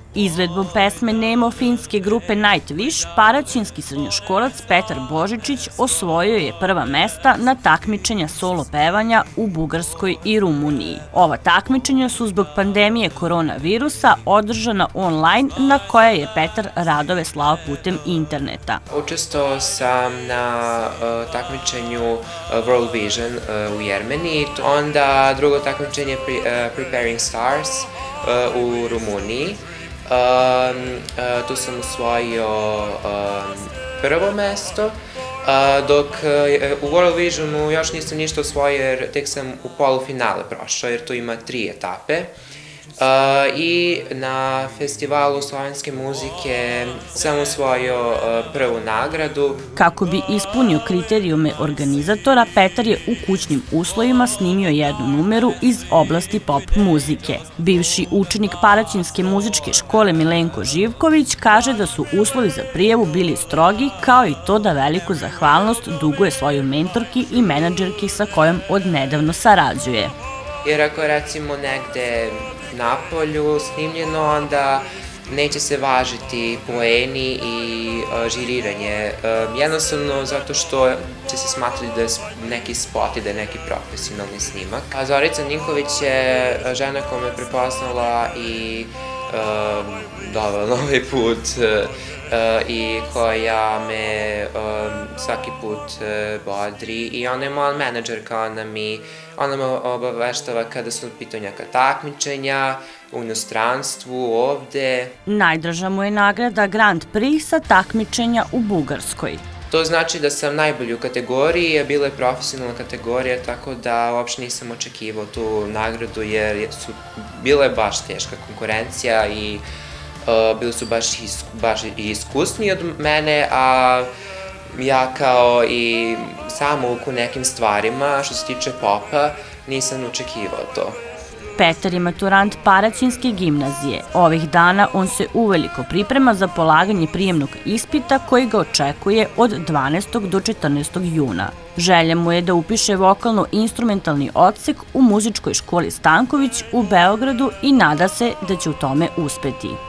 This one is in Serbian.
Izvedbom pesme Nemo finske grupe Nightwish, paraćinski srednjoškolac Petar Božičić osvojio je prva mesta na takmičenja solo pevanja u Bugarskoj i Rumuniji. Ova takmičenja su zbog pandemije koronavirusa održana online, na koja je Petar radove slao putem interneta. Učestvovao sam na takmičenju World Vision u Jermeniji, onda drugo takmičenje Preparing Stars u Rumuniji. Tu sam osvojio prvo mesto, dok u World Visionu još nisam ništa osvojio jer tek sam u polufinale prošao jer tu ima 3 etape. I na festivalu slovenske muzike sam osvojio prvu nagradu. Kako bi ispunio kriterijume organizatora, Petar je u kućnim uslovima snimio jednu numeru iz oblasti pop muzike. Bivši učenik Paraćinske muzičke škole Milenko Živković kaže da su uslovi za prijavu bili strogi, kao i to da veliku zahvalnost duguje svojoj mentorki i menadžerki sa kojom odnedavno sarađuje. Jer ako je recimo negde napolju snimljeno, onda neće se važiti poeni i žiriranje. Jednostavno zato što će se smatrati da je neki spot i da je neki profesionalni snimak. A Zorica Ninković je žena koja me prepoznala i dovela na ovaj put i koja me svaki put bodri i ona je moja menadžerka, ona me obaveštava kada su u pitanju neka takmičenja u inostranstvu, ovde. Najdraža mu je nagrada Grand Prix sa takmičenja u Bugarskoj. To znači da sam najbolji u kategoriji, bila je profesionalna kategorija, tako da uopšte nisam očekivao tu nagradu jer bila je baš teška konkurencija i bili su baš i iskusniji od mene, a ja kao i samouk u nekim stvarima, što se tiče popa, nisam očekivao to. Petar je maturant Paraćinske gimnazije. Ovih dana on se uveliko priprema za polaganje prijemnog ispita koji ga očekuje od 12. do 14. juna. Želja mu je da upiše vokalno-instrumentalni odsek u muzičkoj školi Stanković u Beogradu i nada se da će u tome uspeti.